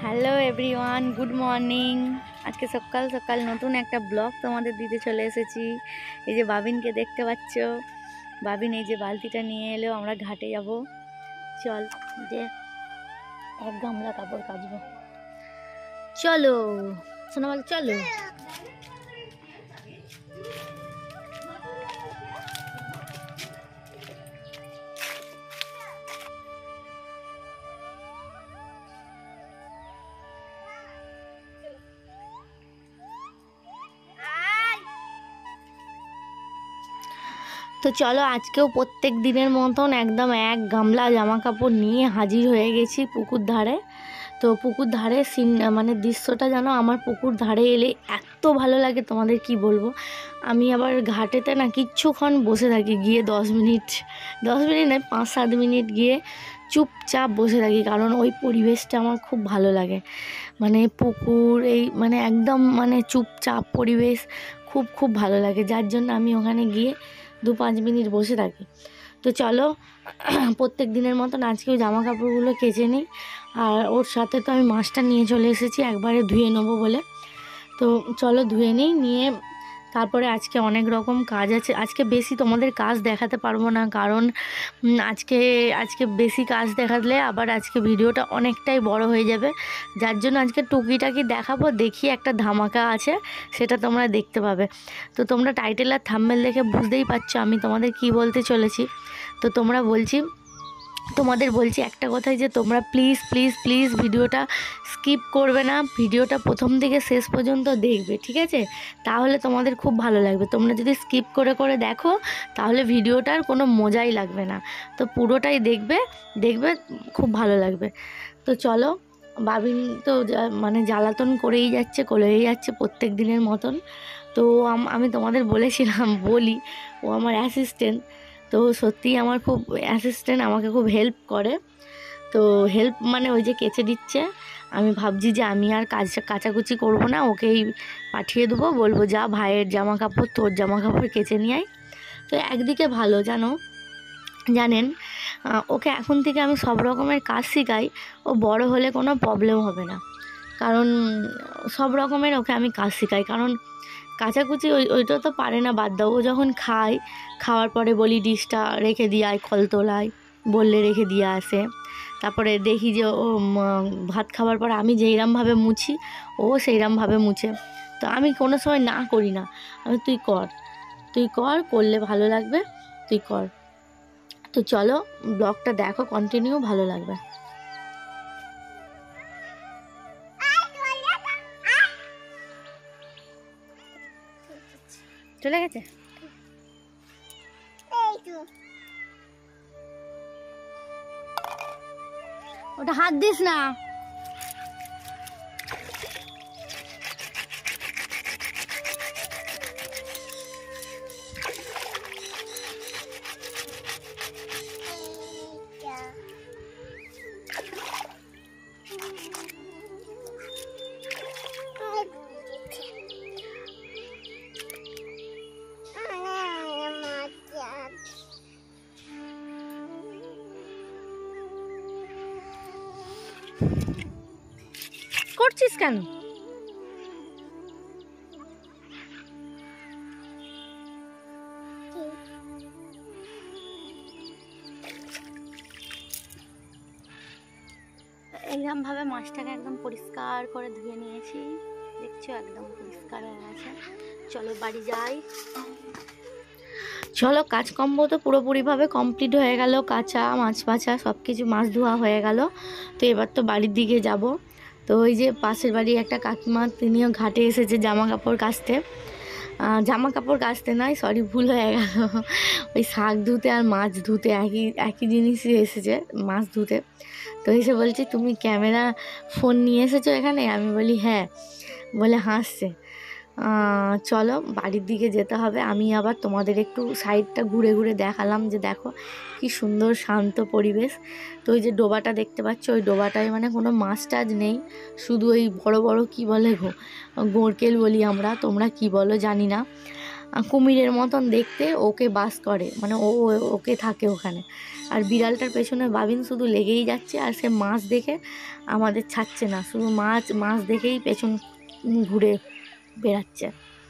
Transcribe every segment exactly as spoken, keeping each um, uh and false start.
Hello everyone, good morning. আজকে সকাল সকাল নতুন একটা ব্লগ তোমাদের দিতে চলে এসেছি। এই যে বাবিনকে দেখতে পাচ্ছ, বাবিন এই যে বালতিটা নিয়ে এলো, আমরা ঘাটে যাব। চল যে এক গামলা কাপড় কাচবো, চলো শোনা বল, চলো। তো চলো, আজকেও প্রত্যেক দিনের মতন একদম এক গামলা জামা কাপড় নিয়ে হাজির হয়ে গেছি পুকুর ধারে। তো পুকুর ধারে সিন মানে দৃশ্যটা যেন আমার পুকুর ধারে এলে এত ভালো লাগে, তোমাদের কি বলবো। আমি আবার ঘাটেতে না কিচ্ছুক্ষণ বসে থাকি, গিয়ে দশ মিনিট দশ মিনিট নয় পাঁচ সাত মিনিট গিয়ে চুপচাপ বসে থাকি, কারণ ওই পরিবেশটা আমার খুব ভালো লাগে। মানে পুকুর এই মানে একদম মানে চুপচাপ পরিবেশ খুব খুব ভালো লাগে, যার জন্য আমি ওখানে গিয়ে দু পাঁচ মিনিট বসে থাকি। তো চলো প্রত্যেক দিনের মতন আজকেও জামা কাপড়গুলো কেচে নিই, আর ওর সাথে তো আমি মাছটা নিয়ে চলে এসেছি একবারে ধুয়ে নেবো বলে। তো চলো ধুয়ে নিই, নিয়ে তারপরে আজকে অনেক রকম কাজ আছে। আজকে বেশি তোমাদের কাজ দেখাতে পারবো না, কারণ আজকে আজকে বেশি কাজ দেখালে আবার আজকে ভিডিওটা অনেকটাই বড় হয়ে যাবে, যার জন্য আজকে টুকিটাকি দেখাবো। দেখি একটা ধামাকা আছে, সেটা তোমরা দেখতে পাবে। তো তোমরা টাইটেল আর থাম্বনেল দেখে বুঝতেই পারছো আমি তোমাদের কি বলতে চলেছি। তো তোমরা বলছি তোমাদের বলছি একটা কথাই, যে তোমরা প্লিজ প্লিজ প্লিজ ভিডিওটা স্কিপ করবে না, ভিডিওটা প্রথম থেকে শেষ পর্যন্ত দেখবে, ঠিক আছে? তাহলে তোমাদের খুব ভালো লাগবে। তোমরা যদি স্কিপ করে করে দেখো তাহলে ভিডিওটার কোনো মজাই লাগবে না। তো পুরোটাই দেখবে, দেখবে খুব ভালো লাগবে। তো চলো, বাবিন তো মানে জ্বালাতন করেই যাচ্ছে, করেই যাচ্ছে প্রত্যেক দিনের মতন। তো আমি তোমাদের বলেছিলাম বলি, ও আমার অ্যাসিস্ট্যান্ট। তো সত্যিই আমার খুব অ্যাসিস্ট্যান্ট, আমাকে খুব হেল্প করে। তো হেল্প মানে ওই যে কেচে দিচ্ছে, আমি ভাবছি যে আমি আর কাজ কাচাকুচি করবো না, ওকেই পাঠিয়ে দেবো, বলবো যা ভাইয়ের জামা কাপড় তোর জামা কাপড় কেচে নিয়ে আয়। তো একদিকে ভালো, জানো জানেন ওকে এখন থেকে আমি সব রকমের কাজ শেখাই, ও বড় হলে কোনো প্রবলেম হবে না, কারণ সব রকমের ওকে আমি কাজ শেখাই। কারণ কাচাকুচি ওই ওইটা তো পারে না, বাদ দাও। ও যখন খায়, খাওয়ার পরে বলি ডিশটা রেখে দিয়ে আয় কলতলায়, বললে রেখে দিয়ে আসে। তারপরে দেখি যে ও ভাত খাওয়ার পর আমি যেইরমভাবে মুছি ও সেইরমভাবে মুছে। তো আমি কোনো সময় না করি না, আমি তুই কর তুই কর করলে ভালো লাগবে, তুই কর। তো চলো ব্লগটা দেখো, কন্টিনিউ, ভালো লাগবে। চলে গেছে, ওটা হাত দিস না। করছিস কেন? এরকমভাবে মাছটাকে একদম পরিষ্কার করে ধুয়ে নিয়েছি, দেখছো একদম পরিষ্কার হয়ে আছে। চলো বাড়ি যাই। চলো, কাজকর্ম তো পুরোপুরিভাবে কমপ্লিট হয়ে গেল, কাঁচা মাছ বাছা সব কিছু, মাছ ধোয়া হয়ে গেল। তো এবার তো বাড়ির দিকে যাব। তো ওই যে পাশের বাড়ি একটা কাকিমা, তিনিও ঘাটে এসেছে জামা কাপড় কাচতে, জামা কাপড় কাচতে নয় সরি ভুল হয়ে গেল, ওই শাক ধুতে আর মাছ ধুতে একই একই জিনিসই এসেছে, মাছ ধুতে। তো এসে বলছে তুমি ক্যামেরা ফোন নিয়ে এসেছো এখানে? আমি বলি হ্যাঁ, বলে হাসছে। চলো বাড়ির দিকে যেতে হবে। আমি আবার তোমাদের একটু সাইডটা ঘুরে ঘুরে দেখালাম, যে দেখো কি সুন্দর শান্ত পরিবেশ। তো ওই যে ডোবাটা দেখতে পাচ্ছ, ওই ডোবাটায় মানে কোনো মাছ টাছ নেই, শুধু ওই বড় বড় কি বলে গো গোরকেল বলি আমরা, তোমরা কি বলো জানি না। কুমিরের মতন দেখতে ওকে বাস করে, মানে ও ওকে থাকে ওখানে। আর বিড়ালটার পেছনে বাবিন শুধু লেগেই যাচ্ছে, আর সে মাছ দেখে আমাদের ছাড়ছে না, শুধু মাছ মাছ দেখেই পেছন ঘুরে বেড়াচ্ছে।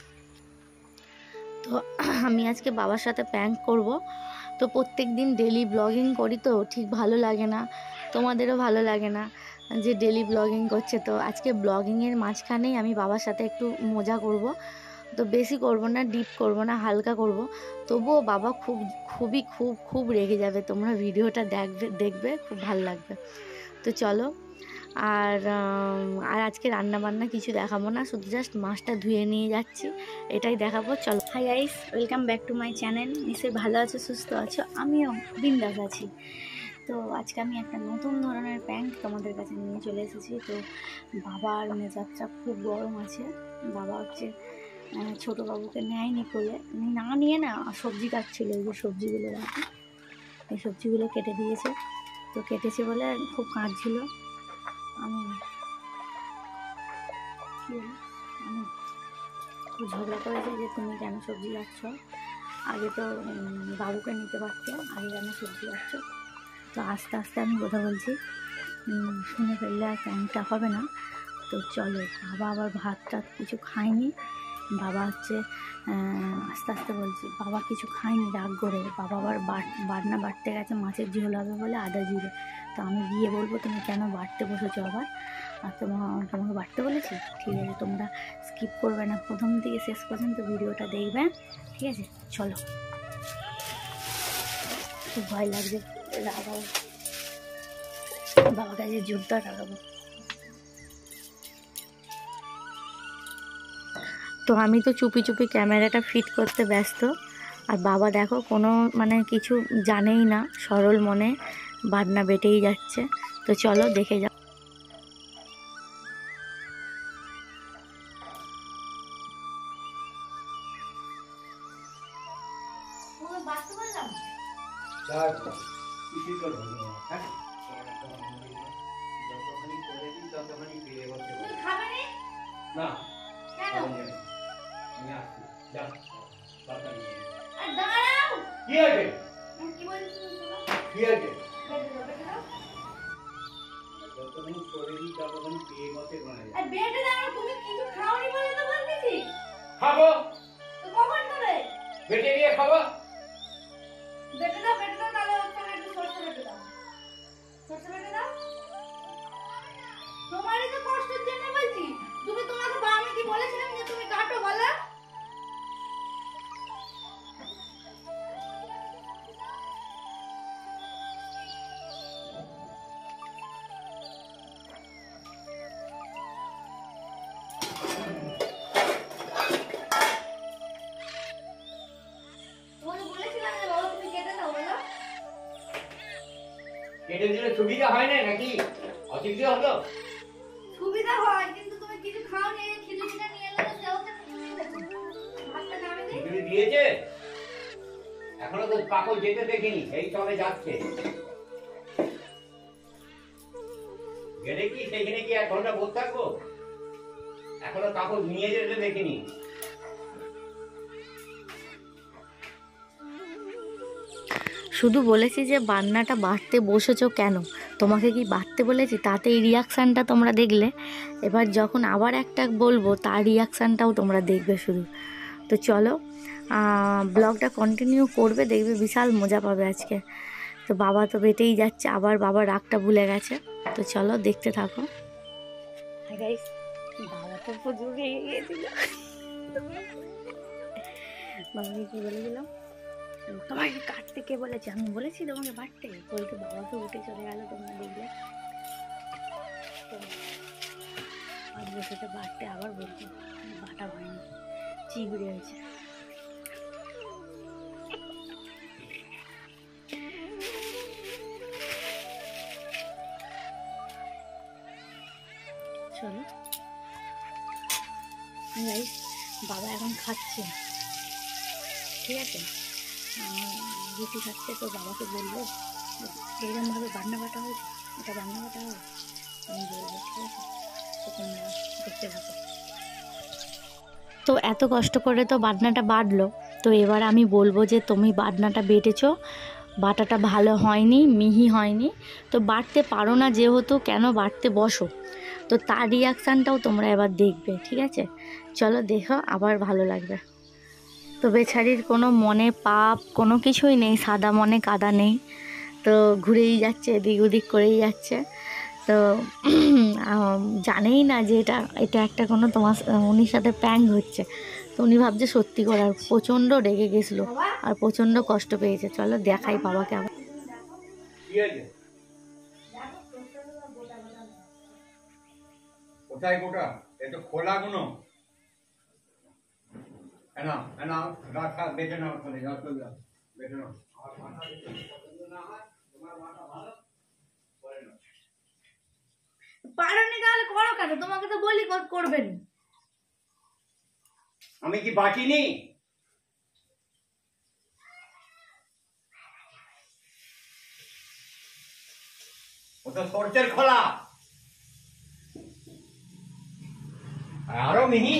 তো আমি আজকে বাবার সাথে প্র্যাঙ্ক করব। তো প্রত্যেক দিন ডেলি ব্লগিং করি তো ঠিক ভালো লাগে না, তোমাদেরও ভালো লাগে না যে ডেলি ব্লগিং করছে। তো আজকে ব্লগিংয়ের মাঝখানেই আমি বাবার সাথে একটু মজা করব। তো বেশি করব না, ডিপ করব না, হালকা করব। তবুও বাবা খুব খুবই খুব খুব রেগে যাবে, তোমরা ভিডিওটা দেখবে দেখবে খুব ভালো লাগবে। তো চলো, আর আর আজকে রান্না বান্না কিছু দেখাবো না, শুধু জাস্ট মাছটা ধুয়ে নিয়ে যাচ্ছি, এটাই দেখাবো। চলো। Hi guys, welcome back to my channel. নিশ্চয়ই ভালো আছো, সুস্থ আছো, আমিও বিন্দাস আছি। তো আজকে আমি একটা নতুন ধরনের প্র্যাঙ্ক তোমাদের কাছে নিয়ে চলে এসেছি। তো বাবার মেজাজটা খুব গরম আছে। বাবা হচ্ছে ছোটো বাবুকে নেয়নি কোলে, না নিয়ে না সবজি কাটছিল, এই যে সবজিগুলো রাখি, এই সবজিগুলো কেটে দিয়েছে। তো কেটেছে বলে খুব কাঁদছিল। আমি কি আমি খুব ঝগড়া করেছি যে তুমি কেন সবজি কাটছ, আগে তো বাবুকে নিতে পারছো, আগে কেন সবজি কাটছ। তো আস্তে আস্তে আমি কথা বলছি, শুনে ফেললে আর প্যান্টটা হবে না। তো চলো, বাবা আবার ভাত টাত কিছু খায়নি। বাবা হচ্ছে আস্তে আস্তে বলছি, বাবা কিছু খায়নি রাগ করে। বাবা আবার বাটনা বাটতে গেছে, মাছের ঝোল হবে বলে আদা জিরে। তো আমি গিয়ে বলবো তুমি কেন বাটতে বসেছো আবার, আর তোমার তোমাকে বাটতে বলেছি? ঠিক আছে, তোমরা স্কিপ করবে না, প্রথম থেকে শেষ পর্যন্ত ভিডিওটা দেখবে, ঠিক আছে? চলো। খুব ভয় লাগছে, রাগাবো বাবার কাছে, জোরদার রাগাবো। তো আমি তো চুপি চুপি ক্যামেরাটা ফিট করতে ব্যস্ত, আর বাবা দেখো কোনো মানে কিছু জানেই না, সরল মনে বাটনা বেটেই যাচ্ছে। তো চলো দেখে যাও। তোমারই তো কষ্টের জন্য বলছি, তুমি তোমাকে আমি কি বলেছিলাম যে তুমি কাটো বলো? কেটে দিলে সুবিধা হয় না নাকি অসুবিধা হলো? সুবিধা হয়, কিন্তু তুমি কিছু খাও নি, খিচুড়িটা নিয়ে এলে তো সেও তো ভাতটা নামে দে। খিচুড়ি দিয়েছে? এখনো তো কাকু যেতে দেখিনি, এই চলে যাচ্ছে। গেলে কি সেইখানে কি এক ঘন্টা বসে থাকবো? এখনো কাকু নিয়ে যেতে দেখিনি। শুধু বলেছি যে বান্নাটা বাটতে বসেছো কেন, তোমাকে কি বাটতে বলেছি? তাতে এই রিয়াকশানটা তোমরা দেখলে, এবার যখন আবার একটা বলবো তার রিয়াকশানটাও তোমরা দেখবে শুধু। তো চলো, ব্লগটা কন্টিনিউ করবে, দেখবে বিশাল মজা পাবে আজকে। তো বাবা তো বেটেই যাচ্ছে, আবার বাবা রাগটা ভুলে গেছে। তো চলো দেখতে থাকো। গাইস, বাবা তো প্রচুর রেগে গিয়েছিল। বাবাকে কি বলেছিলাম, তোমাকে কাটতে কে বলেছে? আমি বলেছি তোমাকে বাটতে? বলতে বাবা তো উঠে চলে গেল, তোমরা দেখলে। আর বসেতে বাটতে, আবার বলছি বাটা হয়নি, চিগুড়ে হয়েছে। চলো গাইস, বাবা এখন খাচ্ছে, ঠিক আছে? রুটি খাচ্ছে। তো বাবাকে বলবো এইরকমভাবে বান্না বাটা হয়েছে, এটা বান্না বাটা হবে, আমি বলবো, ঠিক আছে? তো তোমরা দেখতে থাকো। তো তো এত কষ্ট করে তো বাটনাটা বাটলো, তো এবার আমি বলবো যে তুমি বাটনাটা বেটেছো, বাটাটা ভালো হয়নি, মিহি হয়নি, তো বাটতে পারো না যেহেতু কেন বাটতে বসো, তো তার রিয়াকশানটাও তোমরা এবার দেখবে, ঠিক আছে? চলো দেখো, আবার ভালো লাগবে। তো বেচারির কোনো মনে পাপ কোনো কিছুই নেই, সাদা মনে কাদা নেই, তো ঘুরেই যাচ্ছে, এদিক ওদিক করেই যাচ্ছে। তো জানেই না যে এটা এটা একটা কোনো তোমার উনির সাথে প্র্যাঙ্ক হচ্ছে, তো উনি ভাবছে সত্যি করে, আর প্রচণ্ড রেগে গেছিলো আর প্রচণ্ড কষ্ট পেয়েছে। চলো দেখাই বাবাকে আবার। কোথায় গোটা এটা খোলা গুনো না না রাখা বেটে নাও, চলে যাও, চলে যাও, বেটে নাও। পারোনি তাহলে করো কেন? তোমাকে তো বলি করবেন। আমি কি বাটিনি? ওটা সরষের খোলা, আরো মিহি।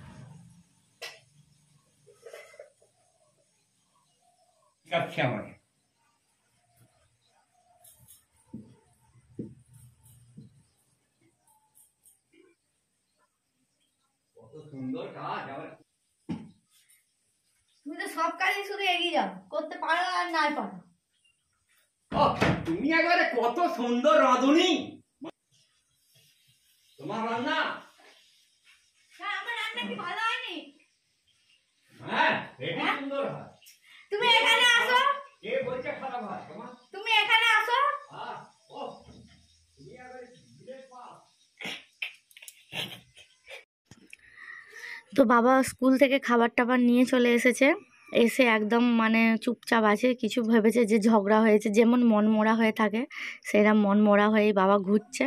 আচ্ছা আমার কত সুন্দর কাজ। আবার তুমি তো সব কাজই শুধু এগিয়ে যাও, করতে পারো আর নাই পারো। ও তুমি একবারে কত সুন্দর রাঁধুনি, তোমার রান্না। হ্যাঁ, আমার রান্না কি ভালো হয়নি? হ্যাঁ, হেবি সুন্দর হয়। তুমি এখানে আসো। কে বলছে খারাপ হয়? তোমার তুমি এখানে আসো। হ্যাঁ, ও তুমি একবারে বিলের পাস। তো বাবা স্কুল থেকে খাবার টাবার নিয়ে চলে এসেছে, এসে একদম মানে চুপচাপ আছে, কিছু ভেবেছে যে ঝগড়া হয়েছে, যেমন মন মরা হয়ে থাকে সেরকম মন মরা হয়েই বাবা ঘুরছে।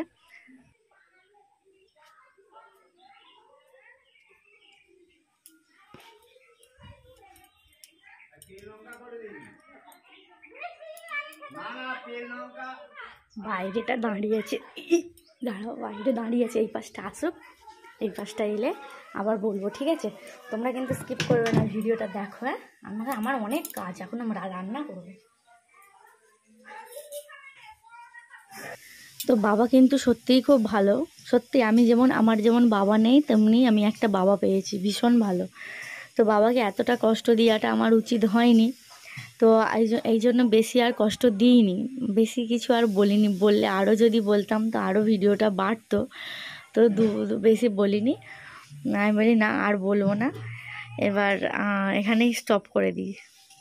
বাইরেটা দাঁড়িয়েছে, দাঁড়াও, বাইরে দাঁড়িয়েছে, এই পাশটা আসুক, এই পাশটা এলে আবার বলবো, ঠিক আছে? তোমরা কিন্তু স্কিপ করবে না, ভিডিওটা দেখো। হ্যাঁ, আমাকে আমার অনেক কাজ, এখন আমরা রান্না করবো। তো বাবা কিন্তু সত্যিই খুব ভালো, সত্যি আমি যেমন, আমার যেমন বাবা নেই তেমনি আমি একটা বাবা পেয়েছি, ভীষণ ভালো। তো বাবাকে এতটা কষ্ট দেওয়াটা আমার উচিত হয়নি, তো এই জন্য বেশি আর কষ্ট দিইনি, বেশি কিছু আর বলিনি, বললে আরও যদি বলতাম তো আরও ভিডিওটা বাড়তো, তো দু বেশি বলিনি, আমি বলি না আর বলবো না, এবার এখানেই স্টপ করে দিই।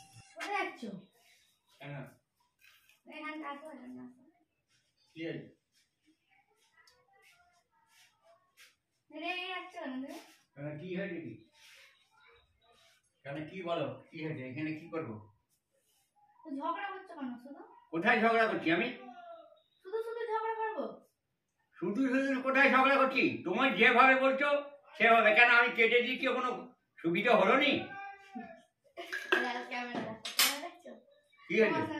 কি হয়েছে কি? কেন কি বলো, কি হয়েছে? এখানে কি করবো? ঝগড়া করছো কেন? শুধু কোথায় ঝগড়া করছি আমি? শুধু শুধু ঝগড়া করবো? শুধু শুধু কোথায় ঝগড়া করছি? তোমার যেভাবে বলছো সেভাবে। কেন আমি কেটে দিই, কি কোনো সুবিধা হলো নি? কি হয়েছে?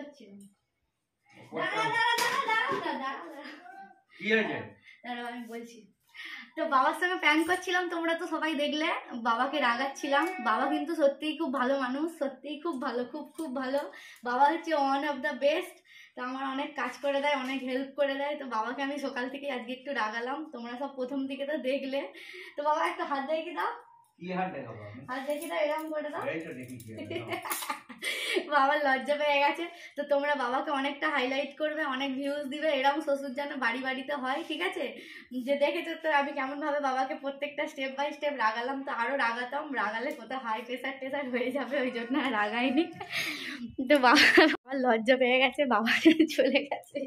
কি হয়েছে? আমি বলছি, তো বাবার সঙ্গে প্র্যাঙ্ক করছিলাম, তোমরা তো সবাই দেখলে, বাবাকে রাগাচ্ছিলাম। বাবা কিন্তু সত্যিই খুব ভালো মানুষ, সত্যিই খুব ভালো, খুব খুব ভালো। বাবা হচ্ছে ওয়ান অফ দ্য বেস্ট, তো আমার অনেক কাজ করে দেয়, অনেক হেল্প করে দেয়। তো বাবাকে আমি সকাল থেকে আজকে একটু রাগালাম, তোমরা সব প্রথম দিকে তো দেখলে। তো বাবা একটু হাত দেখি দাও, কি হাত দেখাবো? হাত দেখি দাও, এরকম করে দাও। এই তো দেখি কি বাবার লজ্জা পেয়ে গেছে। তো তোমরা বাবাকে অনেকটা হাইলাইট করবে, অনেক ভিউজ দিবে, এরকম শ্বশুর যেন বাড়ি বাড়িতে হয়, ঠিক আছে? যে দেখেছো তো আমি কেমন ভাবে বাবাকে প্রত্যেকটা স্টেপ বাই স্টেপ রাগালাম, তো আরো রাগাতাম, রাগালে কোথাও হাই প্রেশার টেশার হয়ে যাবে, ওই জন্য আর রাগাইনি। তো বাবা আমার লজ্জা পেয়ে গেছে, বাবা চলে গেছে,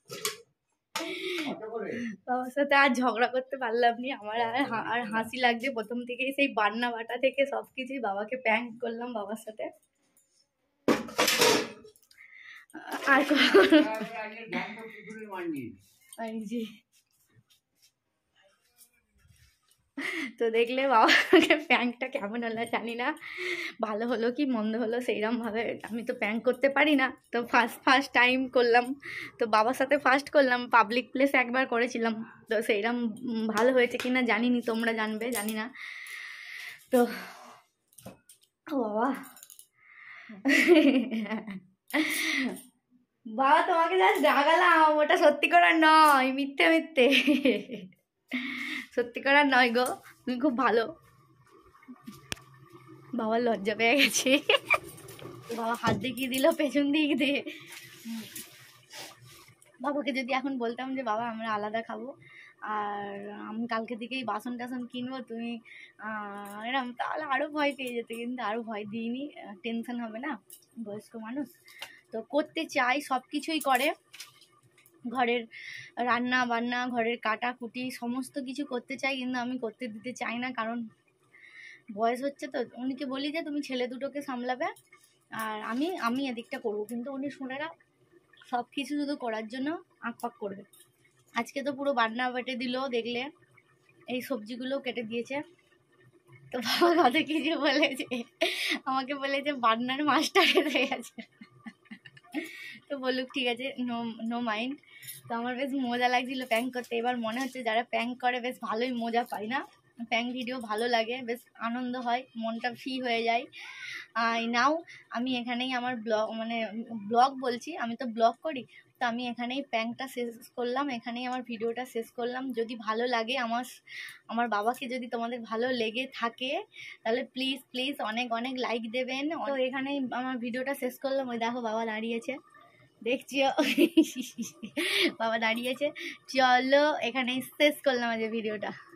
বাবার সাথে আর ঝগড়া করতে পারলাম নি। আমার আর হাসি লাগছে প্রথম থেকেই, সেই বান্না বাটা থেকে সবকিছুই বাবাকে প্র্যাঙ্ক করলাম বাবার সাথে। আর তো দেখলে বাবাকে প্র্যাঙ্কটা কেমন হলো জানি না, ভালো হলো কি মন্দ হলো সেইরকম ভাবে, আমি তো প্র্যাঙ্ক করতে পারি না, তো ফার্স্ট ফার্স্ট টাইম করলাম, তো বাবার সাথে ফার্স্ট করলাম, পাবলিক প্লেসে একবার করেছিলাম, তো সেইরকম ভালো হয়েছে কিনা জানিনি, তোমরা জানবে, জানি না। তো ও বাবা বাবা তোমাকে জাস্ট ডাগালাম, ওটা সত্যি করার নয়, মিথ্যে মিথ্যে, সত্যি করার নয় গো, তুমি খুব ভালো। বাবা লজ্জা পেয়ে গেছে, বাবা হাত দেখিয়ে দিল পেছন দিক দিয়ে। বাবাকে যদি এখন বলতাম যে বাবা আমরা আলাদা খাবো আর আমি কালকে থেকেই বাসন টাসন কিনবো, তুমি এরকম, তাহলে আরও ভয় পেয়ে যেত, কিন্তু আরও ভয় দিইনি, টেনশন হবে না, বয়স্ক মানুষ তো করতে চাই, সব কিছুই করে, ঘরের রান্না বান্না, ঘরের কাটাকুটি সমস্ত কিছু করতে চাই, কিন্তু আমি করতে দিতে চাই না, কারণ বয়স হচ্ছে তো। উনিকে বলি যে তুমি ছেলে দুটোকে সামলাবে আর আমি আমি এদিকটা করবো, কিন্তু উনি শুনে না, সব কিছু শুধু করার জন্য আঁকপাক করবে। আজকে তো পুরো বান্না বেটে দিল, দেখলে এই সবজিগুলো কেটে দিয়েছে। তো বাবা কত কিছু বলেছে, আমাকে বলেছে বান্নার মাস্টার হয়ে গেছে। তো বলুক, ঠিক আছে, নো নো মাইন্ড। তো আমার বেশ মজা লাগছিল প্র্যাঙ্ক করতে। এবার মনে হচ্ছে যারা প্র্যাঙ্ক করে বেশ ভালোই মজা পায় না, প্র্যাঙ্ক ভিডিও ভালো লাগে, বেশ আনন্দ হয়, মনটা ফ্রি হয়ে যায়। আই নাও আমি এখানেই আমার ব্লগ, মানে ব্লগ বলছি, আমি তো ব্লগ করি, তো আমি এখানেই প্র্যাঙ্কটা শেষ করলাম, এখানেই আমার ভিডিওটা শেষ করলাম। যদি ভালো লাগে আমার আমার বাবাকে, যদি তোমাদের ভালো লেগে থাকে তাহলে প্লিজ প্লিজ অনেক অনেক লাইক দেবেন। তো এখানেই আমার ভিডিওটা শেষ করলাম। ওই দেখো বাবা দাঁড়িয়েছে, দেখছিও বাবা দাঁড়িয়েছে। চলো এখানেই শেষ করলাম আজ ভিডিওটা।